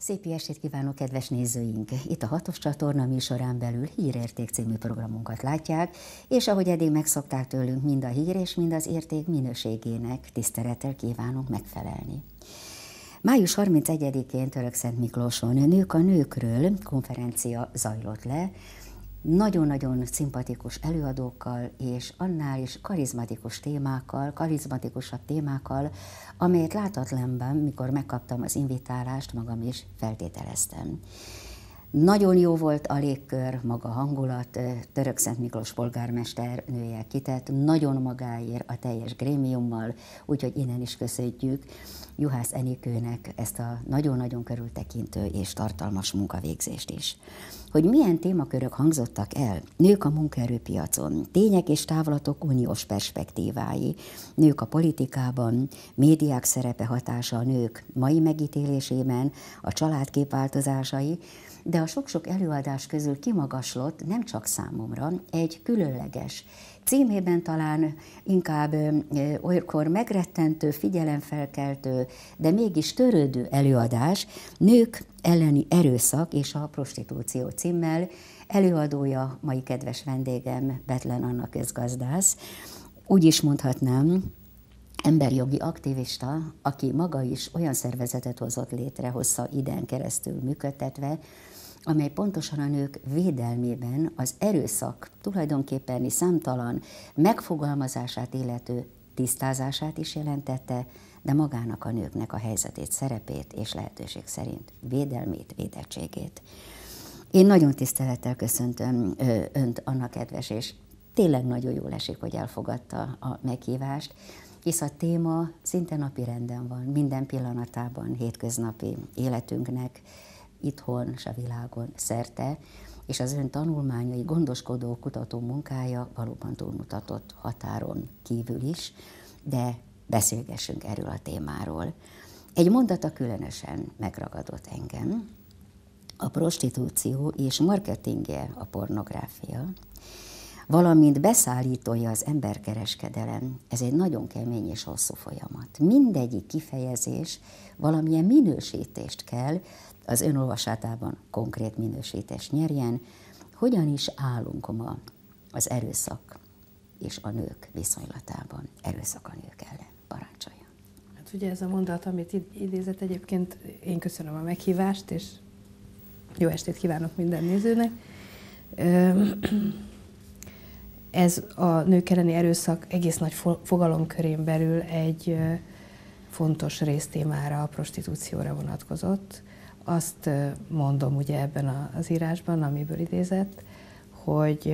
Szép jó estét kívánok, kedves nézőink! Itt a Hatos csatorna műsorán belül Hírérték című programunkat látják, és ahogy eddig megszokták tőlünk, mind a hír és mind az érték minőségének tisztelettel kívánunk megfelelni. Május 31-én Törökszent Miklóson Nők a nőkről konferencia zajlott le, nagyon-nagyon szimpatikus előadókkal, és annál is karizmatikusabb témákkal, amelyet látatlanban, mikor megkaptam az invitálást, magam is feltételeztem. Nagyon jó volt a légkör, maga a hangulat, Törökszent Miklós polgármester nője kitett, nagyon magáért a teljes grémiummal, úgyhogy innen is köszönjük Juhász Enikőnek ezt a nagyon-nagyon körültekintő és tartalmas munkavégzést is. Hogy milyen témakörök hangzottak el, nők a munkaerőpiacon, tények és távlatok uniós perspektívái, nők a politikában, médiák szerepe, hatása a nők mai megítélésében, a családkép változásai, de a sok-sok előadás közül kimagaslott nem csak számomra egy különleges, címében talán inkább olykor megrettentő, figyelemfelkeltő, de mégis törődő előadás, Nők elleni erőszak és a prostitúció címmel. Előadója, mai kedves vendégem, Bethlen Anna közgazdász. Úgy is mondhatnám, emberjogi aktivista, aki maga is olyan szervezetet hozott létre, hossza időn keresztül működtetve, amely pontosan a nők védelmében az erőszak tulajdonképpen számtalan megfogalmazását illető tisztázását is jelentette, de magának a nőknek a helyzetét, szerepét és lehetőség szerint védelmét, védettségét. Én nagyon tisztelettel köszöntöm Önt, Anna kedves, és tényleg nagyon jól esik, hogy elfogadta a meghívást, hisz a téma szinte napirenden van, minden pillanatában, hétköznapi életünknek, itthon és a világon szerte, és az ön tanulmányai, gondoskodó, kutató munkája valóban túlmutatott határon kívül is, de beszélgessünk erről a témáról. Egy mondata különösen megragadott engem, a prostitúció és marketingje a pornográfia, valamint beszállítója az emberkereskedelem, ez egy nagyon kemény és hosszú folyamat. Mindegyik kifejezés valamilyen minősítést kell, az ön olvasatában konkrét minősítést nyerjen. Hogyan is állunk ma az erőszak és a nők viszonylatában, erőszak a nők ellen? Parancsoljon. Hát ugye ez a mondat, amit idézett, egyébként én köszönöm a meghívást, és jó estét kívánok minden nézőnek. Ez a nők elleni erőszak egész nagy fogalomkörén belül egy fontos résztémára, a prostitúcióra vonatkozott. Azt mondom ugye ebben az írásban, amiből idézett, hogy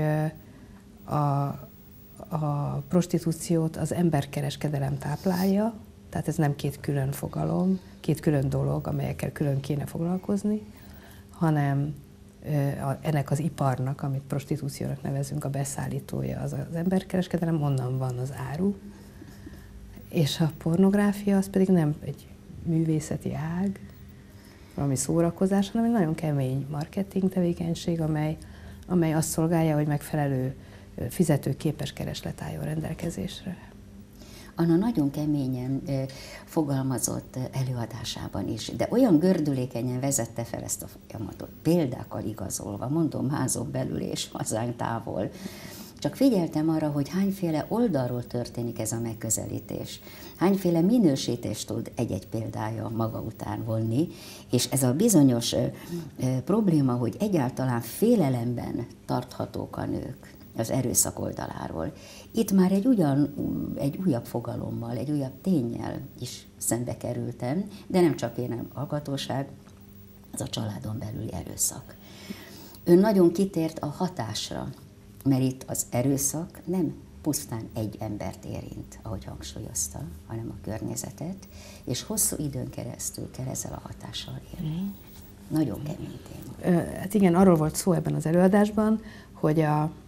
a prostitúciót az emberkereskedelem táplálja, tehát ez nem két külön fogalom, két külön dolog, amelyekkel külön kéne foglalkozni, hanem ennek az iparnak, amit prostitúciónak nevezünk, a beszállítója az emberkereskedelem, onnan van az áru, és a pornográfia az pedig nem egy művészeti ág, valami szórakozás, hanem egy nagyon kemény marketing tevékenység, amely azt szolgálja, hogy megfelelő fizetőképes kereslet álljon rendelkezésre. Anna nagyon keményen fogalmazott előadásában is, de olyan gördülékenyen vezette fel ezt a folyamatot, példákkal igazolva, mondom, házon belül és hazánk távol. Csak figyeltem arra, hogy hányféle oldalról történik ez a megközelítés, hányféle minősítést tud egy-egy példája maga után vonni, és ez a bizonyos probléma, hogy egyáltalán félelemben tarthatók a nők az erőszak oldaláról. Itt már egy újabb fogalommal, egy újabb ténnyel is szembe kerültem, de nem csak én, nem hallgatóság, az a családon belüli erőszak. Ön nagyon kitért a hatásra, mert itt az erőszak nem pusztán egy embert érint, ahogy hangsúlyozta, hanem a környezetet, és hosszú időn keresztül kell ezzel a hatással élni. Nagyon kemény téma. Hát igen, arról volt szó ebben az előadásban, hogy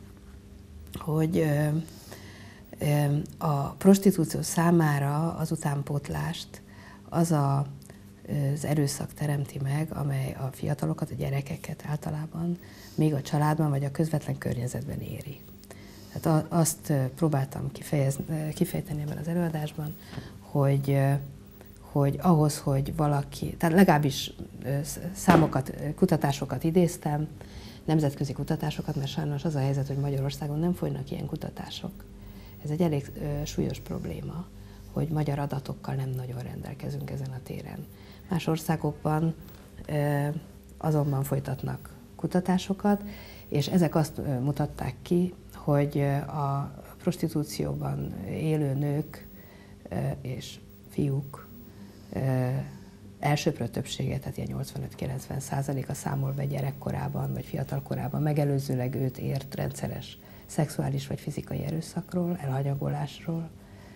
a prostitúció számára az utánpótlást az erőszak teremti meg, amely a fiatalokat, a gyerekeket általában még a családban vagy a közvetlen környezetben éri. Tehát azt próbáltam kifejteni ebben az előadásban, hogy ahhoz, hogy valaki, tehát legalábbis számokat, kutatásokat idéztem, nemzetközi kutatásokat, mert sajnos az a helyzet, hogy Magyarországon nem folynak ilyen kutatások. Ez egy elég súlyos probléma, hogy magyar adatokkal nem nagyon rendelkezünk ezen a téren. Más országokban azonban folytatnak kutatásokat, és ezek azt mutatták ki, hogy a prostitúcióban élő nők és fiúk elsöprő többsége, tehát ilyen 85-90%-a számol be gyerekkorában vagy fiatalkorában megelőzőleg őt ért rendszeres szexuális vagy fizikai erőszakról, elhanyagolásról.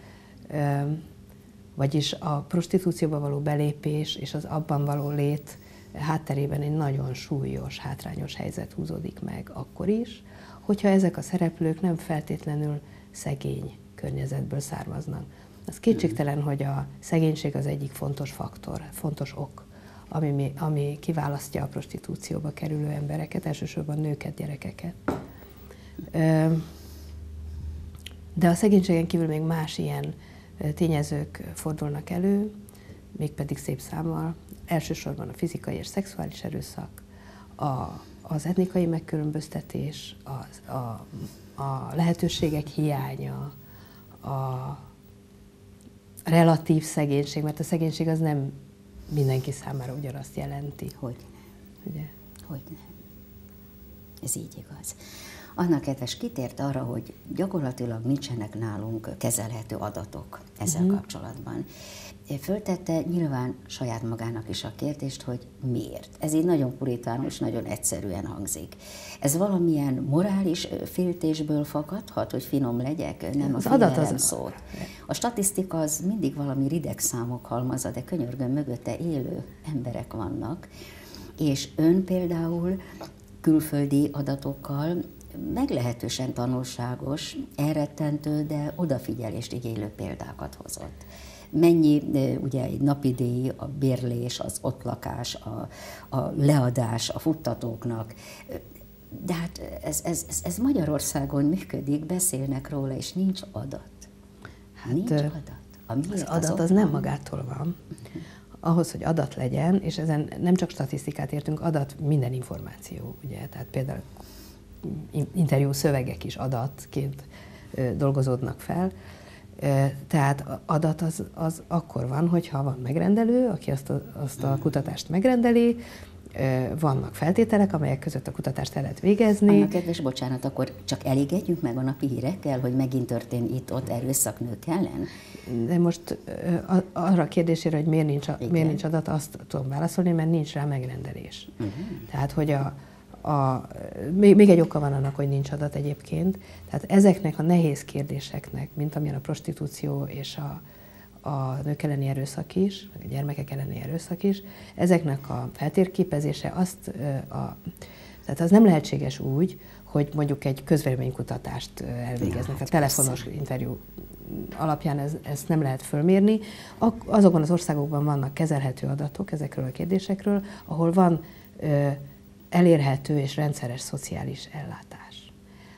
Vagyis a prostitúcióba való belépés és az abban való lét hátterében egy nagyon súlyos, hátrányos helyzet húzódik meg akkor is, hogyha ezek a szereplők nem feltétlenül szegény környezetből származnak. Az kétségtelen, hogy a szegénység az egyik fontos faktor, fontos ok, ami kiválasztja a prostitúcióba kerülő embereket, elsősorban nőket, gyerekeket. De a szegénységen kívül még más ilyen tényezők fordulnak elő, mégpedig szép számmal. Elsősorban a fizikai és szexuális erőszak, az etnikai megkülönböztetés, a lehetőségek hiánya, a relatív szegénység, mert a szegénység az nem mindenki számára ugyanazt jelenti. Hogy ugye? Hogy nem. Ez így igaz. Anna kedves kitért arra, hogy gyakorlatilag nincsenek nálunk kezelhető adatok ezzel kapcsolatban. Föltette nyilván saját magának is a kérdést, hogy miért. Ez így nagyon puritánus, nagyon egyszerűen hangzik. Ez valamilyen morális féltésből fakadhat, hogy finom legyek, nem az a adat félelem az szót. A statisztika az mindig valami rideg számok halmaza, de könyörgöm, mögötte élő emberek vannak, és ön például külföldi adatokkal meglehetősen tanulságos, elrettentő, de odafigyelést igénylő példákat hozott. Mennyi ugye egy napi díj, a bérlés, az ott lakás, a leadás a futtatóknak, de hát ez Magyarországon működik, beszélnek róla, és nincs adat. Hát, nincs adat. Az adat az nem magától van. Ahhoz, hogy adat legyen, és ezen nem csak statisztikát értünk, adat minden információ, ugye, tehát például interjú szövegek is adatként dolgozódnak fel. Tehát adat az akkor van, hogyha van megrendelő, aki azt a kutatást megrendeli, vannak feltételek, amelyek között a kutatást el lehet végezni. Anna kedves, bocsánat, akkor csak elégedjünk meg a napi hírekkel, hogy megint történt itt-ott erőszak nők ellen? De most arra a kérdésére, hogy miért nincs adat, azt tudom válaszolni, mert nincs rá megrendelés. Tehát, hogy még egy oka van annak, hogy nincs adat egyébként. Tehát ezeknek a nehéz kérdéseknek, mint amilyen a prostitúció és a nők elleni erőszak is, vagy a gyermekek elleni erőszak is, ezeknek a feltérképezése tehát az nem lehetséges úgy, hogy mondjuk egy közvéleménykutatást elvégeznek. A telefonos interjú alapján ezt nem lehet fölmérni. Azokban az országokban vannak kezelhető adatok ezekről a kérdésekről, ahol van elérhető és rendszeres szociális ellátás.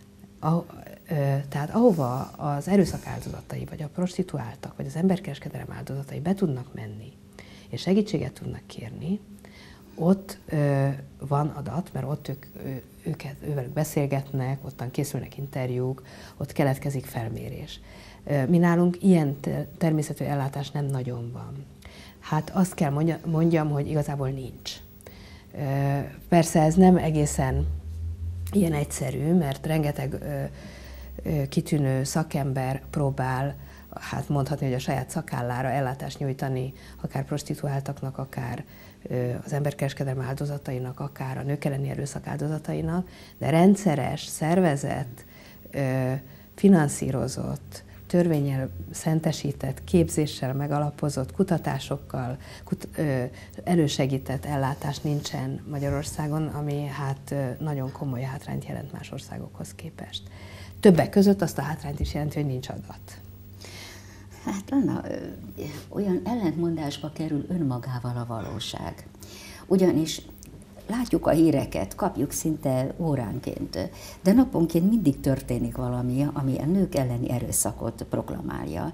Tehát ahova az erőszak áldozatai, vagy a prostituáltak, vagy az emberkereskedelem áldozatai be tudnak menni, és segítséget tudnak kérni, ott van adat, mert ott ővelük beszélgetnek, ottan készülnek interjúk, ott keletkezik felmérés. Mi nálunk ilyen természetű ellátás nem nagyon van. Hát azt kell mondjam, hogy igazából nincs. Persze ez nem egészen ilyen egyszerű, mert rengeteg kitűnő szakember próbál, hát mondhatni, hogy a saját szakállára ellátást nyújtani, akár prostituáltaknak, akár az emberkereskedelem áldozatainak, akár a nők elleni erőszak áldozatainak, de rendszeres, szervezett, finanszírozott, törvénnyel szentesített, képzéssel megalapozott, kutatásokkal elősegített ellátás nincsen Magyarországon, ami hát nagyon komoly hátrányt jelent más országokhoz képest. Többek között azt a hátrányt is jelenti, hogy nincs adat. Hát Anna, olyan ellentmondásba kerül önmagával a valóság. Ugyanis látjuk a híreket, kapjuk szinte óránként, de naponként mindig történik valami, ami a nők elleni erőszakot proklamálja.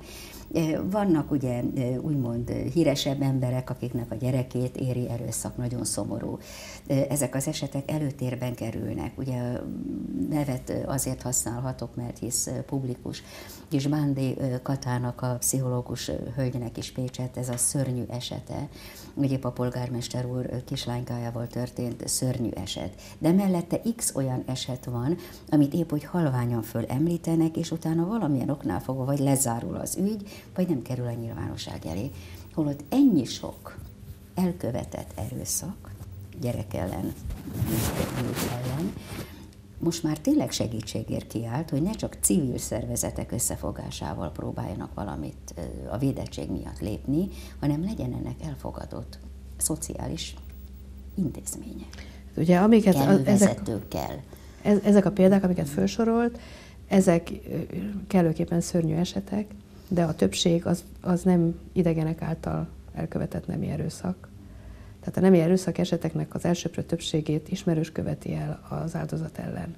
Vannak ugye úgymond híresebb emberek, akiknek a gyerekét éri erőszak, nagyon szomorú. Ezek az esetek előtérben kerülnek. Ugye nevet azért használhatok, mert hisz publikus. És Bándi Katának, a pszichológus hölgynek is Pécsett, ez a szörnyű esete. Ugye a polgármester úr kislánykájával történt szörnyű eset. De mellette x olyan eset van, amit épp hogy halványan fölemlítenek, és utána valamilyen oknál fogva vagy lezárul az ügy, vagy nem kerül a nyilvánosság elé. Holott ennyi sok elkövetett erőszak, gyerek ellen, nők ellen, most már tényleg segítségért kiállt, hogy ne csak civil szervezetek összefogásával próbáljanak valamit a védettség miatt lépni, hanem legyen ennek elfogadott szociális intézmények. Ugye, amiket vezetőkkel. Ezek a példák, amiket felsorolt, ezek kellőképpen szörnyű esetek, de a többség az nem idegenek által elkövetett nemi erőszak. Tehát a nemi erőszak eseteknek az elsőprő többségét ismerős követi el az áldozat ellen.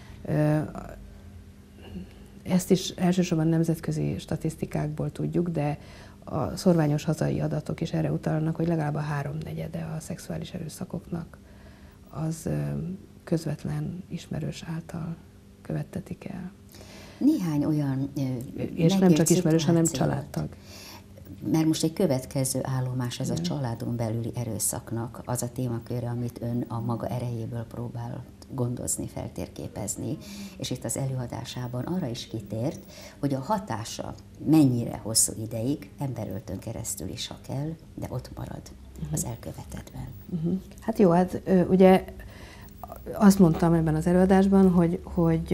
Ezt is elsősorban nemzetközi statisztikákból tudjuk, de a szorványos hazai adatok is erre utalnak, hogy legalább a 3/4 a szexuális erőszakoknak az közvetlen ismerős által követtetik el. Néhány olyan és nem csak ismerős, hanem családtag. Mert most egy következő állomás ez a családon belüli erőszaknak, az a témaköre, amit ön a maga erejéből próbál gondozni, feltérképezni, és itt az előadásában arra is kitért, hogy a hatása mennyire hosszú ideig, emberöltön keresztül is, ha kell, de ott marad az elkövetettben. Hát jó, ugye azt mondtam ebben az előadásban, hogy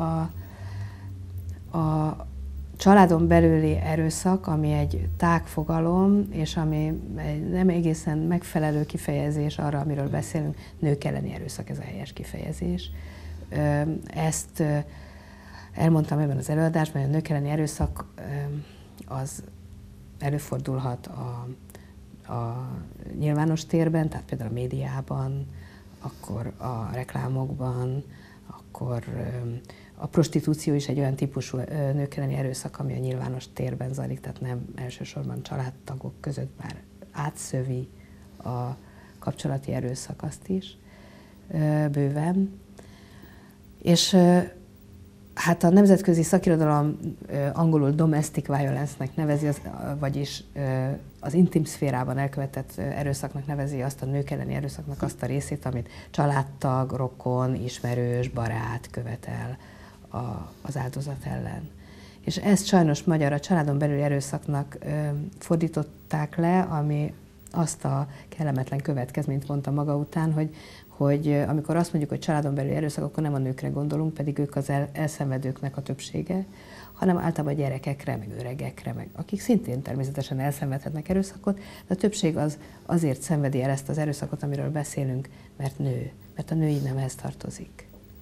a családon belüli erőszak, ami egy tág fogalom, és ami nem egészen megfelelő kifejezés arra, amiről beszélünk, nők elleni erőszak, ez a helyes kifejezés. Ezt elmondtam ebben az előadásban, hogy a nők elleni erőszak az előfordulhat a nyilvános térben, tehát például a médiában, akkor a reklámokban, akkor a prostitúció is egy olyan típusú nők elleni erőszak, ami a nyilvános térben zajlik, tehát nem elsősorban családtagok között, bár átszövi a kapcsolati erőszak azt is bőven. És hát a nemzetközi szakirodalom angolul domestic violence-nek nevezi, vagyis az intim szférában elkövetett erőszaknak nevezi azt a nők elleni erőszaknak azt a részét, amit családtag, rokon, ismerős, barát követel az áldozat ellen. És ezt sajnos magyar a családon belüli erőszaknak fordították le, ami azt a kellemetlen következményt mondta maga után, hogy amikor azt mondjuk, hogy családon belüli erőszak, akkor nem a nőkre gondolunk, pedig ők az elszenvedőknek a többsége, hanem általában a gyerekekre, meg öregekre, meg akik szintén természetesen elszenvedhetnek erőszakot, de a többség azért szenvedi el ezt az erőszakot, amiről beszélünk, mert nő, mert a női nemhez tartozik.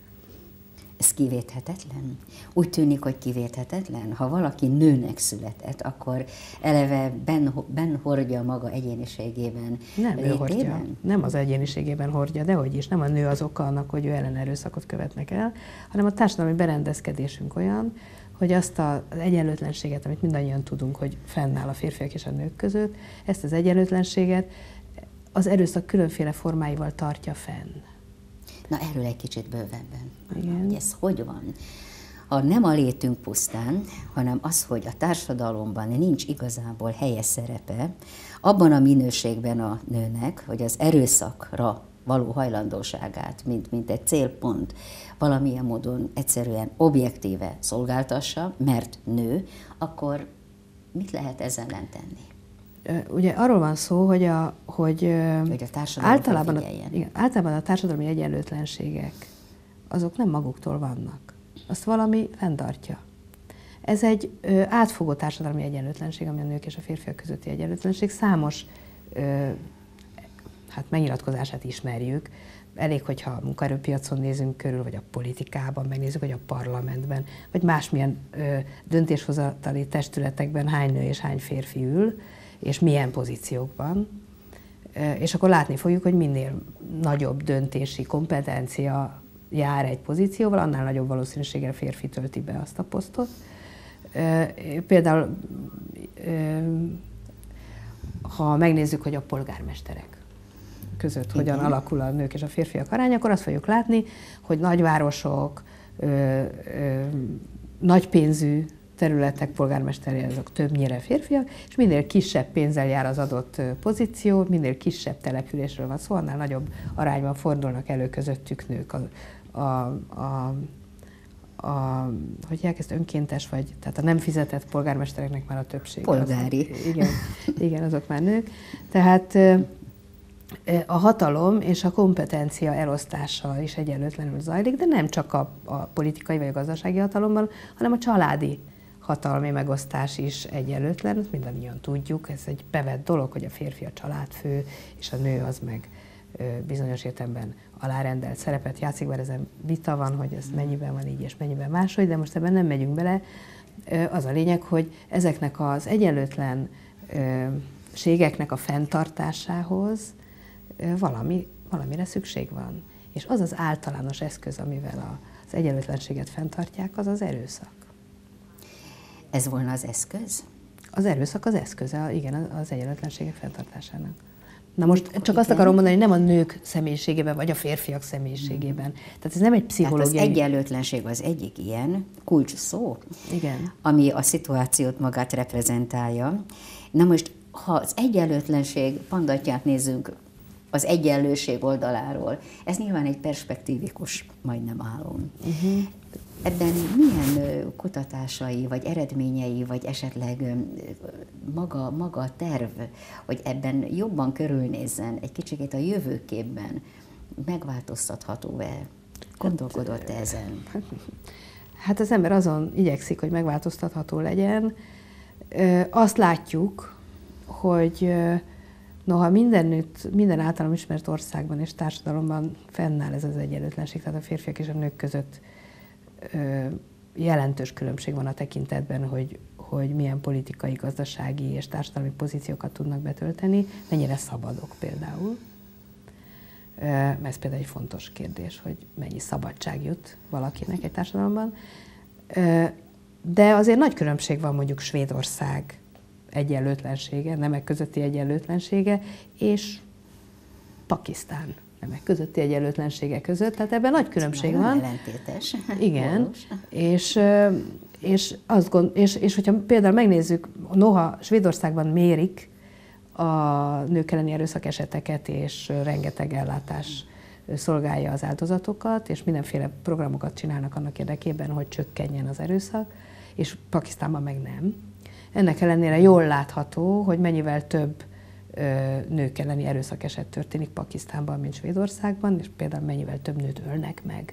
Ez kivéthetetlen? Úgy tűnik, hogy kivéthetetlen. Ha valaki nőnek született, akkor eleve benn hordja maga egyéniségében. Nem ő hordja, nem az egyéniségében hordja, dehogy is. Nem a nő az oka annak, hogy ő ellen erőszakot követnek el, hanem a társadalmi berendezkedésünk olyan, hogy azt az egyenlőtlenséget, amit mindannyian tudunk, hogy fennáll a férfiak és a nők között, ezt az egyenlőtlenséget az erőszak különféle formáival tartja fenn. Na, erről egy kicsit bővebben. Igen. Hogy ez hogy van? Ha nem a létünk pusztán, hanem az, hogy a társadalomban nincs igazából helyes szerepe, abban a minőségben a nőnek, hogy az erőszakra való hajlandóságát, mint egy célpont valamilyen módon egyszerűen objektíve szolgáltassa, mert nő, akkor mit lehet ezzel ellen tenni? Ugye arról van szó, hogy a általában a társadalmi egyenlőtlenségek azok nem maguktól vannak. Azt valami fenntartja. Ez egy átfogó társadalmi egyenlőtlenség, ami a nők és a férfiak közötti egyenlőtlenség. Számos megnyilatkozását ismerjük. Elég, hogyha a munkaerőpiacon nézünk körül, vagy a politikában megnézzük, vagy a parlamentben, vagy másmilyen döntéshozatali testületekben hány nő és hány férfi ül, és milyen pozíciókban. És akkor látni fogjuk, hogy minél nagyobb döntési kompetencia jár egy pozícióval, annál nagyobb valószínűséggel férfi tölti be azt a posztot. Például ha megnézzük, hogy a polgármesterek között hogyan alakul a nők és a férfiak aránya, akkor azt fogjuk látni, hogy nagyvárosok, nagypénzű területek polgármesterei azok többnyire férfiak, és minél kisebb pénzzel jár az adott pozíció, minél kisebb településről van szó, annál nagyobb arányban fordulnak elő közöttük nők. Hogy ezt önkéntes, tehát a nem fizetett polgármestereknek már a többség. Polgári. Igen, azok már nők. Tehát a hatalom és a kompetencia elosztása is egyenlőtlenül zajlik, de nem csak a politikai vagy a gazdasági hatalomban, hanem a családi hatalmi megosztás is egyenlőtlen. Ezt mindannyian tudjuk, ez egy bevett dolog, hogy a férfi a családfő, és a nő az meg bizonyos értelemben alárendelt szerepet játszik, bár ezen vita van, hogy ez mennyiben van így és mennyiben máshogy, de most ebben nem megyünk bele. Az a lényeg, hogy ezeknek az egyenlőtlenségeknek a fenntartásához valamire szükség van. És az az általános eszköz, amivel az egyenlőtlenséget fenntartják, az az erőszak. Ez volna az eszköz? Az erőszak az eszköze, igen, az egyenlőtlenségek fenntartásának. Na most csak azt akarom mondani, hogy nem a nők személyiségében, vagy a férfiak személyiségében. Tehát ez nem egy pszichológiai... Tehát az egyenlőtlenség az egyik ilyen kulcs szó, igen, ami a szituációt magát reprezentálja. Na most, ha az egyenlőtlenség pandatját nézzünk az egyenlőség oldaláról, ez nyilván egy perspektívikus, majdnem álom. Ebben milyen kutatásai, vagy eredményei, vagy esetleg maga a terv, hogy ebben jobban körülnézzen, egy kicsikét a jövőképben megváltoztatható-e? Gondolkodott ezen? Hát az ember azon igyekszik, hogy megváltoztatható legyen. Azt látjuk, hogy noha minden általam ismert országban és társadalomban fennáll ez az egyenlőtlenség, tehát a férfiak és a nők között jelentős különbség van a tekintetben, hogy milyen politikai, gazdasági és társadalmi pozíciókat tudnak betölteni, mennyire szabadok például. Ez például egy fontos kérdés, hogy mennyi szabadság jut valakinek egy társadalomban. De azért nagy különbség van mondjuk Svédország egyenlőtlensége, nemek közötti egyenlőtlensége, és Pakisztán nemek közötti egyenlőtlensége között, tehát ebben nagy különbség van. Ellentétes. Igen, és hogyha például megnézzük, noha Svédországban mérik a nők elleni erőszak eseteket, és rengeteg ellátás szolgálja az áldozatokat, és mindenféle programokat csinálnak annak érdekében, hogy csökkenjen az erőszak, és Pakisztánban meg nem. Ennek ellenére jól látható, hogy mennyivel több nők elleni erőszak eset történik Pakisztánban, mint Svédországban, és például mennyivel több nőt ölnek meg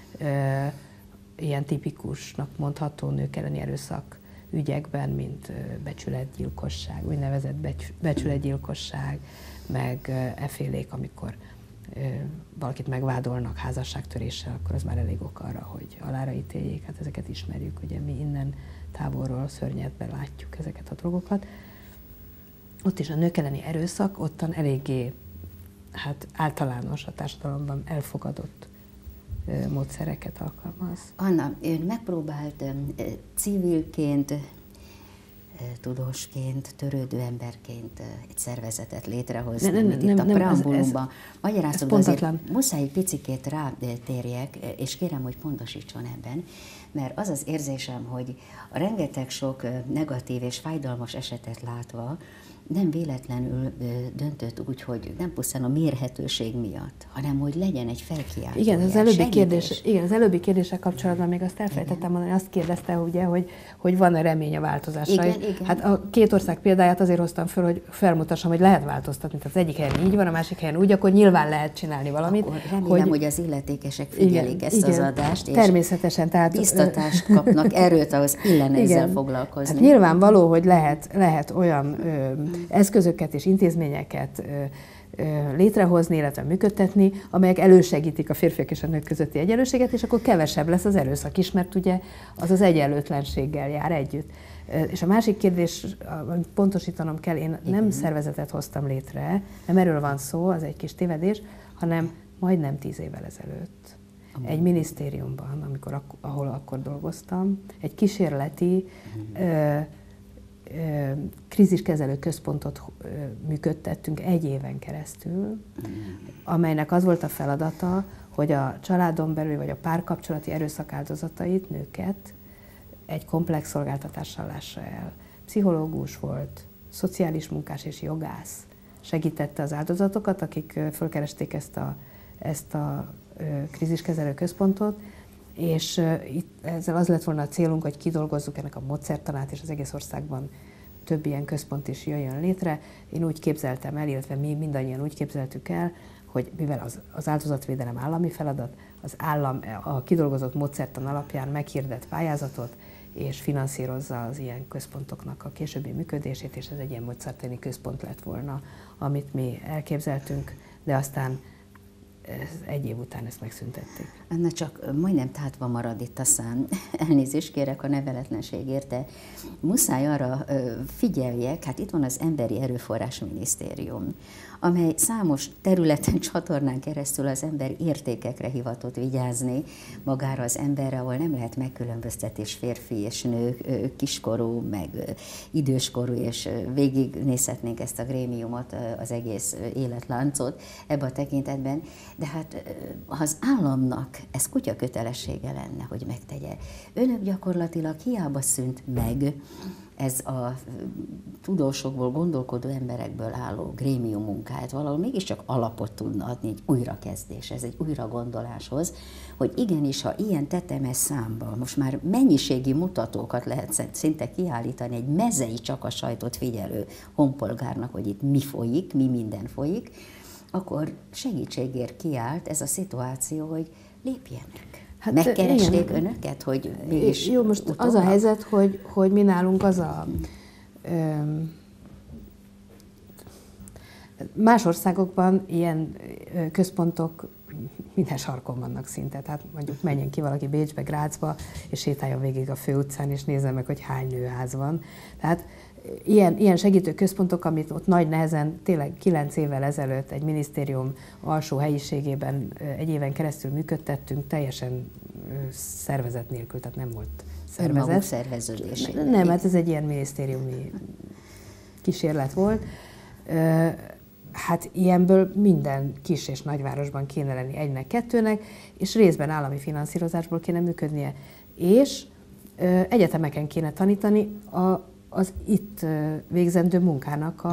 ilyen tipikusnak mondható nők elleni erőszak ügyekben, mint becsületgyilkosság, úgynevezett becsületgyilkosság, meg efélék, amikor valakit megvádolnak házasságtöréssel, akkor az már elég ok arra, hogy halára ítéljék. Hát ezeket ismerjük, ugye mi innen távolról szörnyedben látjuk ezeket a dolgokat. Ott is a nők elleni erőszak ottan eléggé általános, a társadalomban elfogadott módszereket alkalmaz. Anna, ön megpróbált civilként, tudósként, törődő emberként egy szervezetet létrehozni, amit itt a preambulumban magyarázunk, de azért muszáj egy picikét rátérjek, és kérem, hogy pontosítson ebben, mert az az érzésem, hogy a rengeteg sok negatív és fájdalmas esetet látva, nem véletlenül döntött úgy, hogy nem pusztán a mérhetőség miatt, hanem hogy legyen egy felkiáltójel. Igen, az előbbi kérdéssel kapcsolatban még azt elfelejtettem mondani, azt kérdezte, ugye, hogy van-e remény a változásra. Igen. Hát a két ország példáját azért hoztam föl, hogy felmutassam, hogy lehet változtatni. Tehát az egyik helyen így van, a másik helyen úgy, akkor nyilván lehet csinálni valamit. Akkor remélem, hogy az illetékesek figyelik ezt az adást, és természetesen, tehát biztatást kapnak, erőt, ahhoz illene ezzel foglalkozni. Hát nyilvánvaló, hogy lehet olyan eszközöket és intézményeket létrehozni, illetve működtetni, amelyek elősegítik a férfiak és a nők közötti egyenlőséget, és akkor kevesebb lesz az erőszak is, mert ugye az egyenlőtlenséggel jár együtt. És a másik kérdés, amit pontosítanom kell, én nem szervezetet hoztam létre, nem erről van szó, az egy kis tévedés, hanem majdnem 10 évvel ezelőtt. Egy minisztériumban, ahol akkor dolgoztam, egy kísérleti kríziskezelő központot működtettünk 1 éven keresztül, amelynek az volt a feladata, hogy a családon belül vagy a párkapcsolati erőszak áldozatait, nőket egy komplex szolgáltatással lássa el. Pszichológus volt, szociális munkás és jogász segítette az áldozatokat, akik fölkeresték ezt a kríziskezelő központot, és itt ezzel az lett volna a célunk, hogy kidolgozzuk ennek a módszertanát, és az egész országban több ilyen központ is jöjjön létre. Én úgy képzeltem el, illetve mi mindannyian úgy képzeltük el, hogy mivel az áldozatvédelem állami feladat, az állam a kidolgozott módszertan alapján meghirdet pályázatot, és finanszírozza az ilyen központoknak a későbbi működését, és ez egy ilyen módszertani központ lett volna, amit mi elképzeltünk, de aztán 1 év után ezt megszüntették. Anna, csak majdnem tátva marad itt a szám. Elnézést kérek a neveletlenségért, de muszáj arra figyeljek, hát itt van az Emberi Erőforrás Minisztérium, amely számos területen, csatornán keresztül az ember értékekre hivatott vigyázni magára az emberre, ahol nem lehet megkülönböztetés férfi és nő, kiskorú, meg időskorú, és végignézhetnénk ezt a grémiumot, az egész életláncot ebben a tekintetben. De hát ha az államnak ez kutya kötelessége lenne, hogy megtegye. Önök gyakorlatilag hiába szűnt meg ez a tudósokból, gondolkodó emberekből álló grémium munkáját, valahol mégiscsak alapot tudna adni egy újrakezdéshez, egy újragondoláshoz, hogy igenis, ha ilyen tetemes számban most már mennyiségi mutatókat lehet szinte kiállítani egy mezei csak a sajtot figyelő honpolgárnak, hogy itt mi folyik, mi minden folyik, akkor segítségért kiállt ez a szituáció, hogy lépjenek. Hát megkeresték önöket, hogy mégis jó, most utólag? Az a helyzet, hogy mi nálunk az a... más országokban ilyen központok minden sarkon vannak szinte. Tehát mondjuk menjen ki valaki Bécsbe, Grazba, és sétáljon végig a főutcán, és nézze meg, hogy hány nőház van. Tehát ilyen segítő központok, amit ott nagy nehezen, tényleg 9 évvel ezelőtt egy minisztérium alsó helyiségében 1 éven keresztül működtettünk, teljesen szervezet nélkül, tehát nem volt szervezet. Önmaguk szerveződésében. Nem, hát ez egy ilyen minisztériumi kísérlet volt. Hát ilyenből minden kis és nagyvárosban kéne lenni 1-nek, 2-nek, és részben állami finanszírozásból kéne működnie. És egyetemeken kéne tanítani az itt végzendő munkának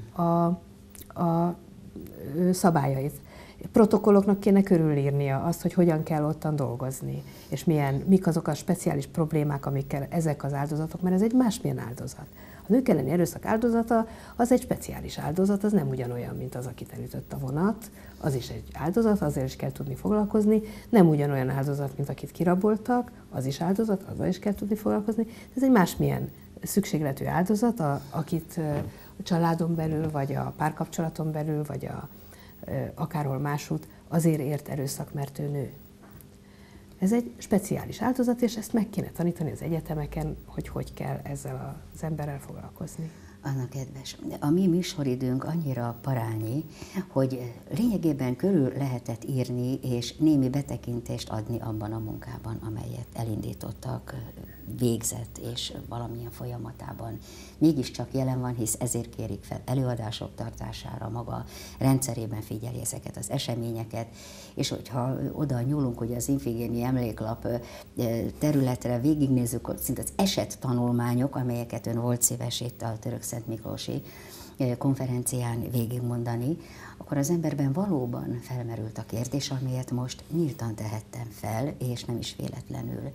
a szabályait. Protokolloknak kéne körülírnia azt, hogy hogyan kell ottan dolgozni, és mik azok a speciális problémák, amikkel ezek az áldozatok, mert ez egy másmilyen áldozat. A nők elleni erőszak áldozata az egy speciális áldozat, az nem ugyanolyan, mint az, akit elütött a vonat, az is egy áldozat, azért is kell tudni foglalkozni, nem ugyanolyan áldozat, mint akit kiraboltak, az is áldozat, azzal is kell tudni foglalkozni, ez egy másmilyen szükségletű áldozat, akit a családon belül, vagy a párkapcsolaton belül, vagy akárhol másút azért ért erőszak, mert ő nő. Ez egy speciális áldozat, és ezt meg kéne tanítani az egyetemeken, hogy kell ezzel az emberrel foglalkozni. Anna kedves, a mi műsoridőnk annyira parányi, hogy lényegében körül lehetett írni, és némi betekintést adni abban a munkában, amelyet elindítottak, végzett, és valamilyen folyamatában mégiscsak jelen van, hisz ezért kérik fel előadások tartására, maga rendszerében figyeli ezeket az eseményeket, és hogyha oda nyúlunk, hogy az Infigéni Emléklap területre végignézzük, szinte az esettanulmányok, amelyeket ön volt szíves itt a Törökszent Miklósi konferencián végigmondani, akkor az emberben valóban felmerült a kérdés, amelyet most nyíltan tehettem fel, és nem is véletlenül.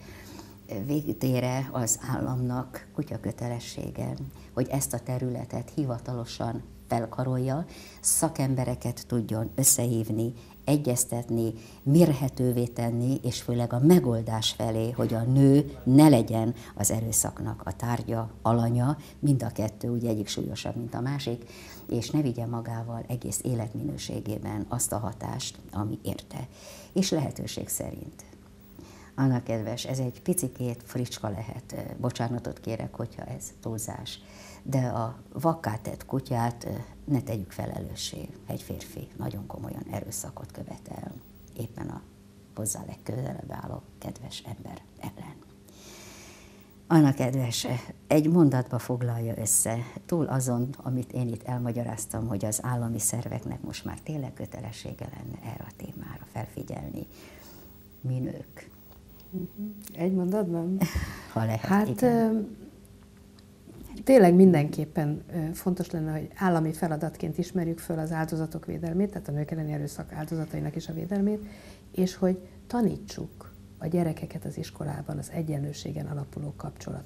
Végtére az államnak kutya kötelessége, hogy ezt a területet hivatalosan felkarolja, szakembereket tudjon összehívni, egyeztetni, mérhetővé tenni, és főleg a megoldás felé, hogy a nő ne legyen az erőszaknak a tárgya, alanya, mind a kettő, ugye egyik súlyosabb, mint a másik, és ne vigye magával egész életminőségében azt a hatást, ami érte. És lehetőség szerint. Anna kedves, ez egy picikét fricska lehet, bocsánatot kérek, hogyha ez túlzás, de a vakká tett kutyát ne tegyük felelőssé. Egy férfi nagyon komolyan erőszakot követel, éppen a hozzá legközelebb álló kedves ember ellen. Anna kedves, egy mondatba foglalja össze, túl azon, amit én itt elmagyaráztam, hogy az állami szerveknek most már tényleg kötelessége lenne erre a témára felfigyelni. Mi nők. Egy mondatban? Ha lehet, hát igen. Tényleg mindenképpen fontos lenne, hogy állami feladatként ismerjük föl az áldozatok védelmét, tehát a nők elleni erőszak áldozatainak is a védelmét, és hogy tanítsuk a gyerekeket az iskolában az egyenlőségen alapuló kapcsolat.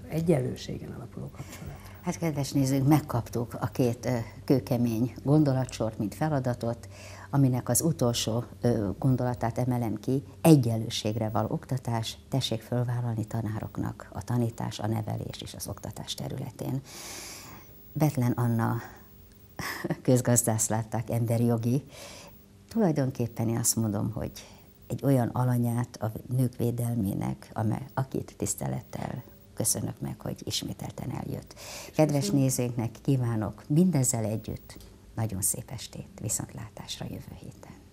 Hát kedves nézők, megkaptuk a két kőkemény gondolatsort, mint feladatot, aminek az utolsó gondolatát emelem ki, egyenlőségre való oktatás, tessék fölvállalni tanároknak a tanítás, a nevelés és az oktatás területén. Bethlen Anna közgazdász látták, emberi jogi. Tulajdonképpen én azt mondom, hogy egy olyan alanyát a nők védelmének, akit tisztelettel köszönök meg, hogy ismételten eljött. Kedves nézőinknek kívánok mindezzel együtt nagyon szép estét, viszontlátásra jövő héten.